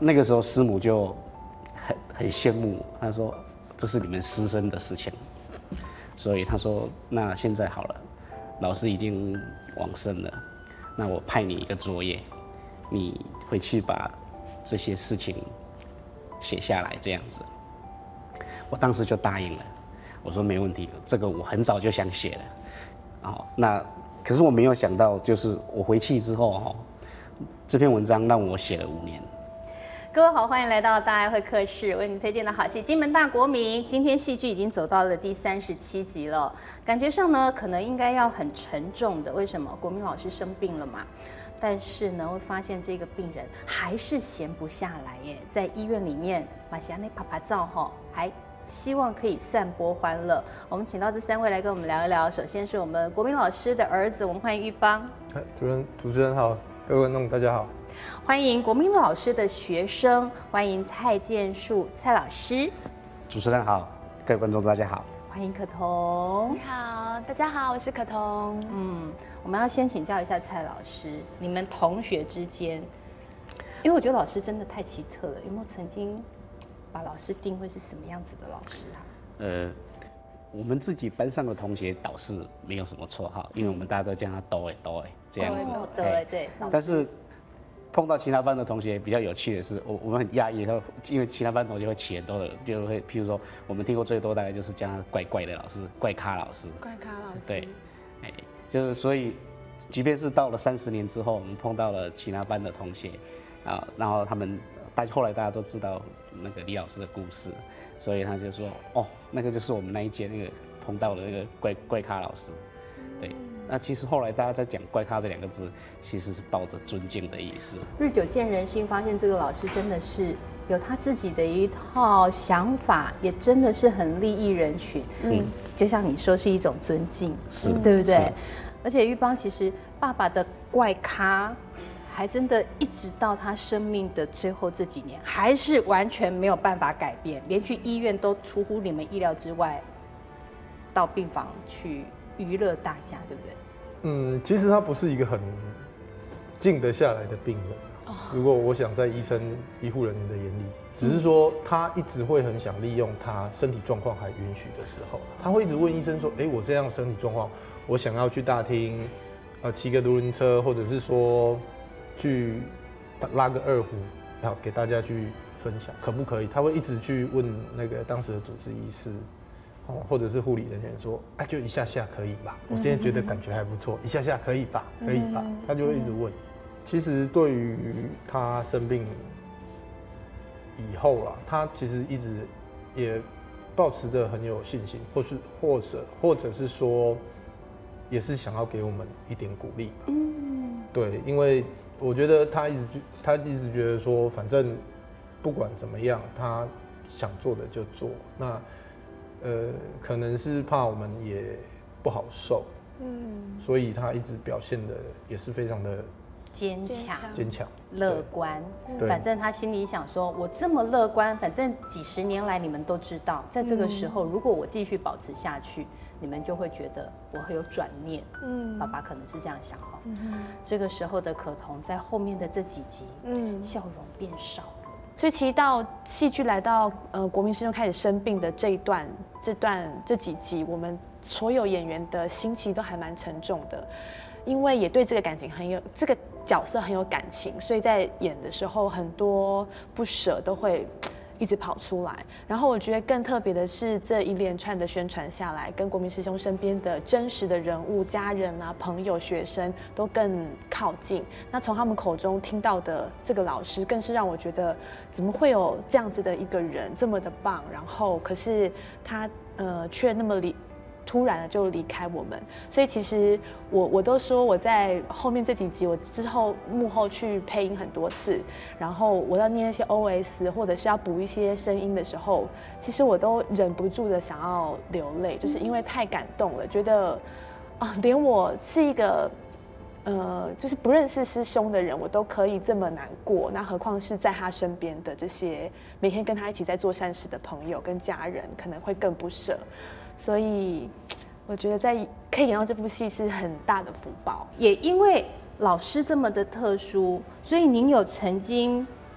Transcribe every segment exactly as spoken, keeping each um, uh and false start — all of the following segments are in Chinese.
那个时候师母就很很羡慕我，她说这是你们师生的事情，所以她说那现在好了，老师已经往生了，那我派你一个作业，你回去把这些事情写下来，这样子。我当时就答应了，我说没问题，这个我很早就想写了。哦，那可是我没有想到，就是我回去之后哈，这篇文章让我写了五年。 各位好，欢迎来到大爱会客室，为您推荐的好戏《金门大国民》。今天戏剧已经走到了第三十七集了，感觉上呢，可能应该要很沉重的。为什么？国民老师生病了嘛。但是呢，会发现这个病人还是闲不下来耶，在医院里面马西亚内啪啪照哈，还希望可以散播欢乐。我们请到这三位来跟我们聊一聊。首先是我们国民老师的儿子，我们欢迎玉邦。 主任、主持人好，各位观众大家好。 欢迎国民老师的学生，欢迎蔡建树蔡老师。 主持人好，各位观众大家好。 欢迎可彤。 你好，大家好，我是可彤。 嗯，我们要先请教一下蔡老师，你们同学之间，因为我觉得老师真的太奇特了，有没有曾经把老师定位是什么样子的老师啊？ 呃，我们自己班上的同学导师没有什么绰号，因为我们大家都叫他哆哎哆哎这样子。 哦，对对。 但是碰到其他班的同学比较有趣的是，我我们很讶异，因为其他班同学会起很多的，就会譬如说，我们听过最多大概就是叫他怪怪的老师，怪咖老师。 怪咖老师。 对，哎，就是所以，即便是到了三十年之后，我们碰到了其他班的同学，啊，然后他们大后来大家都知道那个李老师的故事，所以他就说，哦，那个就是我们那一届那个碰到的那个怪怪咖老师，对。那其实后来大家在讲“怪咖”这两个字，其实是抱着尊敬的意思。 日久见人心，发现这个老师真的是有他自己的一套想法，也真的是很利益人群。嗯，就像你说是一种尊敬， 是， 对不对？而且玉邦其实爸爸的怪咖，还真的一直到他生命的最后这几年，还是完全没有办法改变，连去医院都出乎你们意料之外，到病房去娱乐大家，对不对？ 嗯，其实他不是一个很静得下来的病人。哦、如果我想在医生、医护人员的眼里，只是说他一直会很想利用他身体状况还允许的时候，他会一直问医生说：“哎、欸，我这样身体状况，我想要去大厅，呃，骑个独轮车，或者是说去拉个二胡，然后给大家去分享，可不可以？”他会一直去问那个当时的主治医师。哦，或者是护理人员说，哎、啊，就一下下可以吧？我现在觉得感觉还不错，一下下可以吧？可以吧？他就会一直问。其实对于他生病以后啦，他其实一直也抱持着很有信心，或是或者或者是说，也是想要给我们一点鼓励吧。嗯，对，因为我觉得他一直他一直觉得说，反正不管怎么样，他想做的就做。那呃，可能是怕我们也不好受，嗯，所以他一直表现的也是非常的坚强、 坚强、 乐观。反正他心里想说，我这么乐观，反正几十年来你们都知道，在这个时候，如果我继续保持下去，你们就会觉得我会有转念。嗯，爸爸可能是这样想哈。嗯，这个时候的可彤在后面的这几集，嗯，笑容变少了。 所以其实到戏剧来到呃国民师兄开始生病的这一段、这段这几集，我们所有演员的心情都还蛮沉重的，因为也对这个感情很有这个角色很有感情，所以在演的时候很多不舍都会一直跑出来。然后我觉得更特别的是这一连串的宣传下来，跟国民师兄身边的真实的人物、家人啊、朋友、学生都更靠近。那从他们口中听到的这个老师，更是让我觉得怎么会有这样子的一个人这么的棒，然后可是他呃却那么离。突然的就离开我们，所以其实我我都说我在后面这几集，我之后幕后去配音很多次，然后我要念一些 O S 或者是要补一些声音的时候，其实我都忍不住的想要流泪，就是因为太感动了，觉得啊，连我是一个呃就是不认识师兄的人，我都可以这么难过，那何况是在他身边的这些每天跟他一起在做善事的朋友跟家人，可能会更不舍。所以我觉得在可以演到这部戏是很大的福报， 也因为老师这么的特殊，所以您有曾经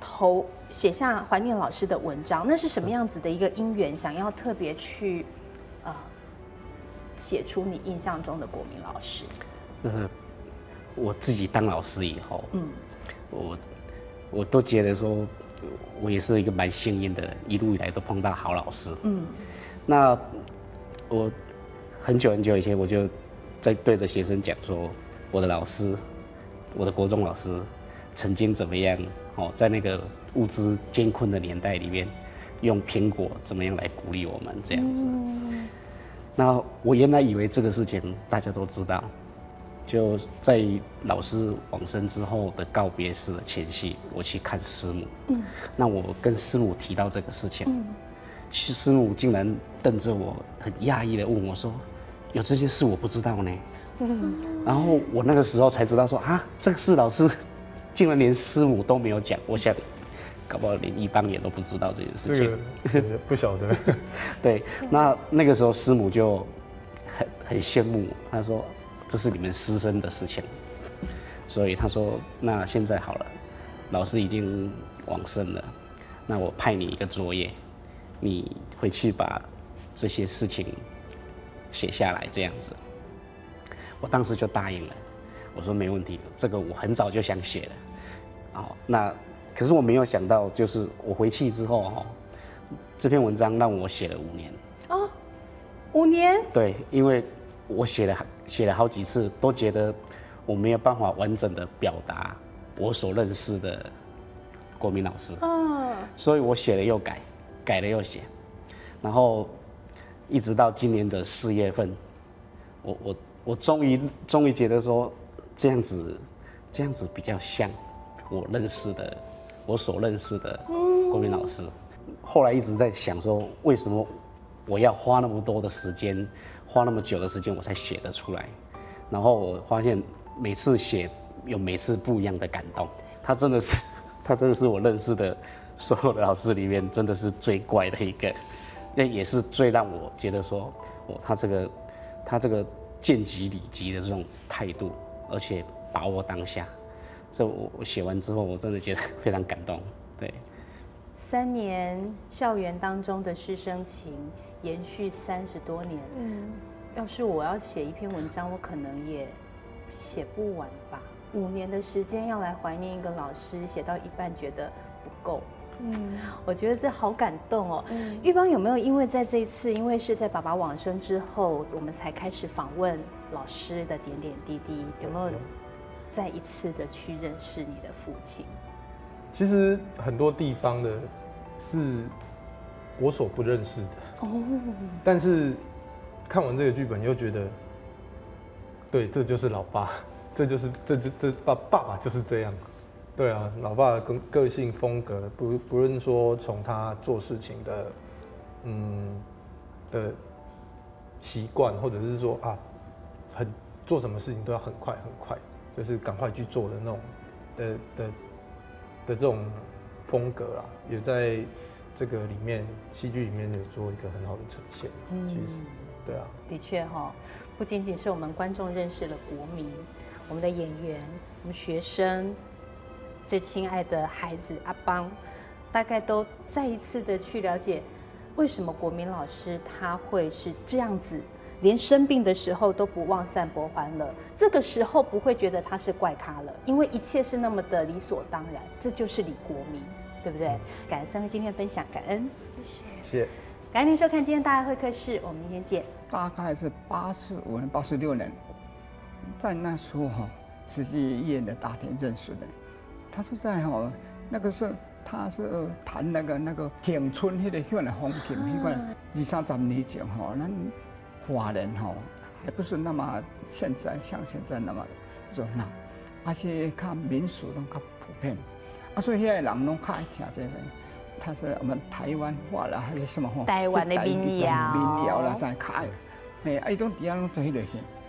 投写下怀念老师的文章，那是什么样子的一个因缘，想要特别去呃写出你印象中的国民老师？ 呃，我自己当老师以后，嗯，我我都觉得说，我也是一个蛮幸运的人，一路以来都碰到好老师。嗯，那我很久很久以前我就在对着学生讲说，我的老师，我的国中老师曾经怎么样。哦，在那个物资艰困的年代里面，用苹果怎么样来鼓励我们这样子？嗯、那我原来以为这个事情大家都知道，就在老师往生之后的告别式的前夕，我去看师母。嗯，那我跟师母提到这个事情，嗯、师母竟然瞪着我，很讶异的问我说：“有这些事我不知道呢。嗯”然后我那个时候才知道说啊，这个是老师。竟然连师母都没有讲，我想，搞不好连一帮也都不知道这件事情。 这个不晓得。 对，那那个时候师母就很很羡慕，她说这是你们师生的事情，所以她说那现在好了，老师已经往生了，那我派你一个作业，你回去把这些事情写下来，这样子。我当时就答应了。我说没问题，这个我很早就想写了，哦，那可是我没有想到，就是我回去之后哈，这篇文章让我写了五年。 哦，五年？ 对，因为我写了写了好几次，都觉得我没有办法完整的表达我所认识的国民老师，嗯，所以我写了又改，改了又写，然后一直到今年的四月份，我我我终于终于觉得说。这样子，这样子比较像我认识的，我所认识的国民老师。后来一直在想说，为什么我要花那么多的时间，花那么久的时间，我才写得出来？然后我发现每次写有每次不一样的感动。他真的是，他真的是我认识的所有的老师里面，真的是最怪的一个，那也是最让我觉得说，哦，他这个，他这个见机理机的这种态度。而且把握当下，这我我写完之后，我真的觉得非常感动。对， 三年校园当中的师生情延续三十多年。嗯，要是我要写一篇文章，我可能也写不完吧。五年的时间要来怀念一个老师，写到一半觉得不够。嗯，我觉得这好感动哦。嗯，玉邦有没有因为在这一次，因为是在爸爸往生之后，我们才开始访问老师的点点滴滴，有没有再一次的去认识你的父亲？ 其实很多地方的是我所不认识的哦，但是看完这个剧本又觉得，对，这就是老爸，这就是这这这爸爸爸就是这样。对啊，老爸的个个性风格，不不论说从他做事情的，嗯的习惯，或者是说啊，很做什么事情都要很快很快，就是赶快去做的那种的的的这种风格啊，也在这个里面戏剧里面有做一个很好的呈现。嗯，其实，对啊， 的确哈，不仅仅是我们观众认识了国民，我们的演员，我们学生。最亲爱的孩子阿邦，大概都再一次的去了解，为什么国民老师他会是这样子，连生病的时候都不忘散播欢乐，这个时候不会觉得他是怪咖了，因为一切是那么的理所当然，这就是李国民，对不对？嗯、感恩三位今天的分享，感恩， 谢谢，谢谢， 感恩您收看今天大爱会客室，我们明天见。 大概是八十五年、八十六年，在那时候哈，慈济医院的大厅认识的。他是在哈那个是他是弹那个那个乡村那个乡的风琴，那个二三十年前哈，咱华人哈还不是那么现在像现在那么热闹，而且看民俗拢较普遍，啊，所以遐个人拢较爱听这个。他是我们台湾话啦，还是什么话？ 台湾的民谣， 民谣啦，在较爱。哎，啊，伊拢底下拢做迄个戏。